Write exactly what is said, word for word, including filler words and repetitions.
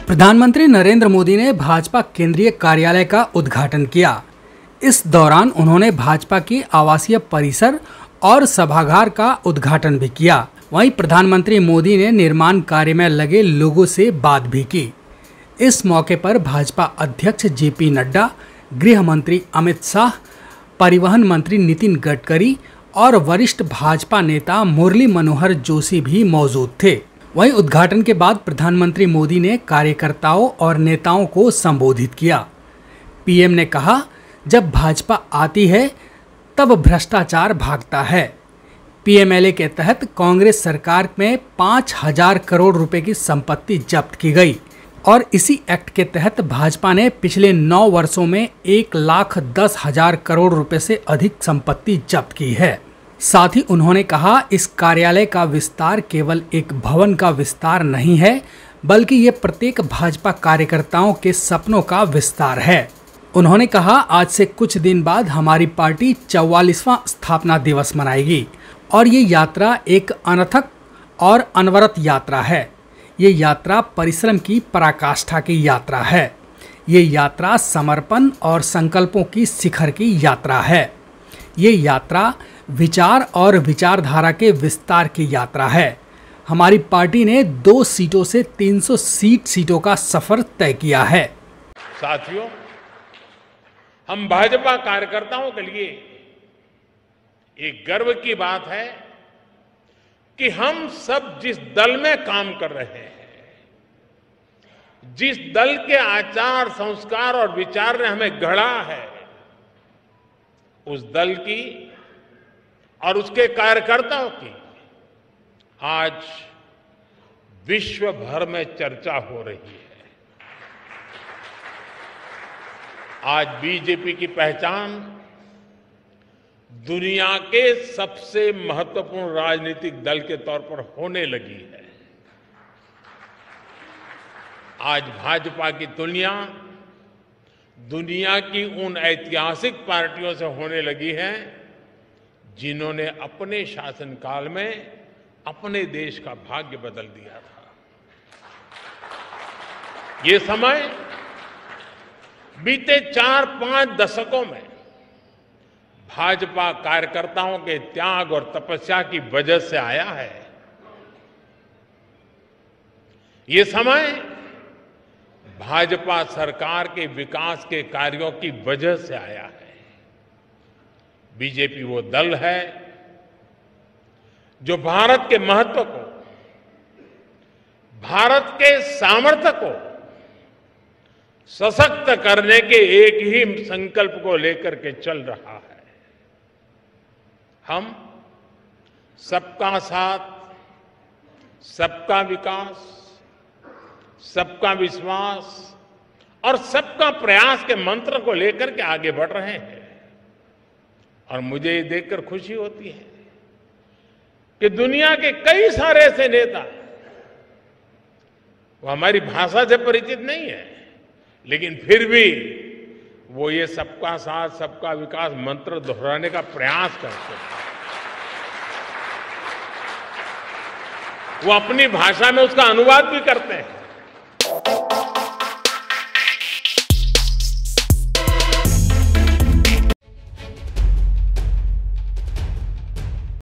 प्रधानमंत्री नरेंद्र मोदी ने भाजपा केंद्रीय कार्यालय का उद्घाटन किया। इस दौरान उन्होंने भाजपा की आवासीय परिसर और सभागार का उद्घाटन भी किया। वहीं प्रधानमंत्री मोदी ने निर्माण कार्य में लगे लोगों से बात भी की। इस मौके पर भाजपा अध्यक्ष जेपी नड्डा, गृह मंत्री अमित शाह, परिवहन मंत्री नितिन गडकरी और वरिष्ठ भाजपा नेता मुरली मनोहर जोशी भी मौजूद थे। वहीं उद्घाटन के बाद प्रधानमंत्री मोदी ने कार्यकर्ताओं और नेताओं को संबोधित किया। पीएम ने कहा, जब भाजपा आती है तब भ्रष्टाचार भागता है। पीएमएलए के तहत कांग्रेस सरकार में पाँच हजार करोड़ रुपए की संपत्ति जब्त की गई और इसी एक्ट के तहत भाजपा ने पिछले नौ वर्षों में एक लाख दस हजार करोड़ रुपए से अधिक संपत्ति जब्त की है। साथ ही उन्होंने कहा, इस कार्यालय का विस्तार केवल एक भवन का विस्तार नहीं है, बल्कि ये प्रत्येक भाजपा कार्यकर्ताओं के सपनों का विस्तार है। उन्होंने कहा, आज से कुछ दिन बाद हमारी पार्टी चौवालीसवां स्थापना दिवस मनाएगी और ये यात्रा एक अनथक और अनवरत यात्रा है। ये यात्रा परिश्रम की पराकाष्ठा की यात्रा है। ये यात्रा समर्पण और संकल्पों की शिखर की यात्रा है। ये यात्रा विचार और विचारधारा के विस्तार की यात्रा है। हमारी पार्टी ने दो सीटों से तीन सौ सीट सीटों का सफर तय किया है। साथियों, हम भाजपा कार्यकर्ताओं के लिए एक गर्व की बात है कि हम सब जिस दल में काम कर रहे हैं, जिस दल के आचार संस्कार और विचार ने हमें गढ़ा है, उस दल की और उसके कार्यकर्ताओं की आज विश्व भर में चर्चा हो रही है। आज बीजेपी की पहचान दुनिया के सबसे महत्वपूर्ण राजनीतिक दल के तौर पर होने लगी है। आज भाजपा की तुलना दुनिया की उन ऐतिहासिक पार्टियों से होने लगी है जिन्होंने अपने शासनकाल में अपने देश का भाग्य बदल दिया था। ये समय बीते चार पांच दशकों में भाजपा कार्यकर्ताओं के त्याग और तपस्या की वजह से आया है। ये समय भाजपा सरकार के विकास के कार्यों की वजह से आया है। बीजेपी वो दल है जो भारत के महत्व को, भारत के सामर्थ्य को सशक्त करने के एक ही संकल्प को लेकर के चल रहा है। हम सबका साथ, सबका विकास, सबका विश्वास और सबका प्रयास के मंत्र को लेकर के आगे बढ़ रहे हैं। और मुझे ये देखकर खुशी होती है कि दुनिया के कई सारे ऐसे नेता, वो हमारी भाषा से परिचित नहीं है, लेकिन फिर भी वो ये सबका साथ, सबका विकास मंत्र दोहराने का प्रयास करते हैं। वो अपनी भाषा में उसका अनुवाद भी करते हैं।